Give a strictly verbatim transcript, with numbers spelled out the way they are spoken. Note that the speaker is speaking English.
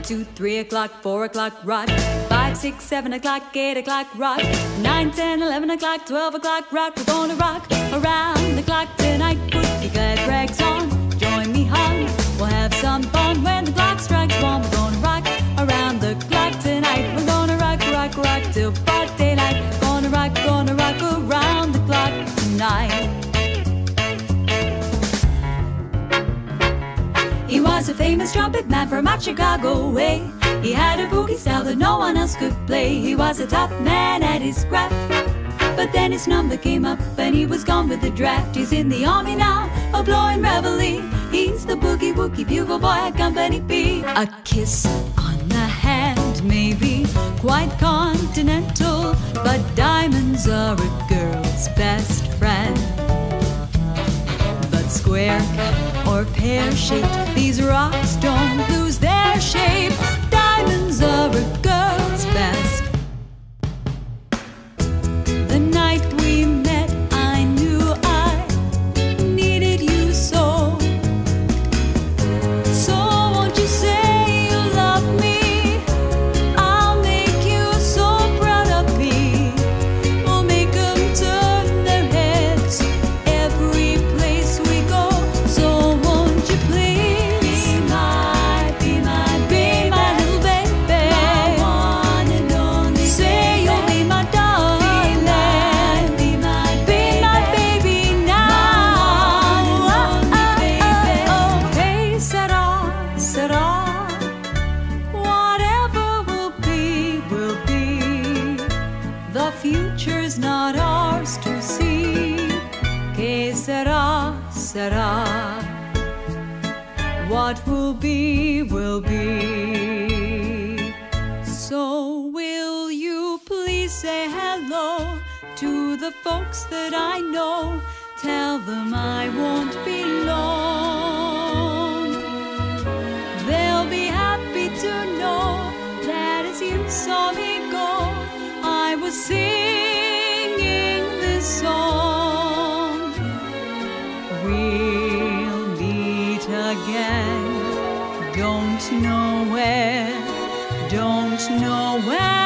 two, three o'clock, four o'clock, rock. Five, six, seven o'clock, eight o'clock, rock. Nine, ten, eleven o'clock, twelve o'clock, rock. We're gonna rock around the clock tonight. Put your glad rags on, join me, hon. We'll have some fun when the clock strikes one. We're gonna rock around the clock tonight. We're gonna rock, rock, rock till broad daylight. Gonna rock, gonna rock around the clock tonight. He was a famous trumpet man from out Chicago way. He had a boogie style that no one else could play. He was a top man at his craft, but then his number came up and he was gone with the draft. He's in the army now, a blowing reveille. He's the boogie woogie bugle boy at Company B. A kiss on the hand may be quite continental, but diamonds are a girl's best friend. But square or pear-shaped, these rocks don't lose their shape. Diamonds are a girl's best. The night we met, I knew I needed you so. So won't you say you love me? I'll make you so proud of me. We'll make them turn their heads every place we go. So won't you please be my, be my, be my little baby, my one and only. Say you'll be my darling, be my, be my baby now. Oh, hey, Sarah, Sarah, whatever will be, will be. The future's not ours to see. Que sera, sera. What will be, will be. So will you please say hello to the folks that I know? Tell them I won't be long. They'll be happy to know that as you saw me go, I was singing this song. We'll meet again, don't know where, don't know where.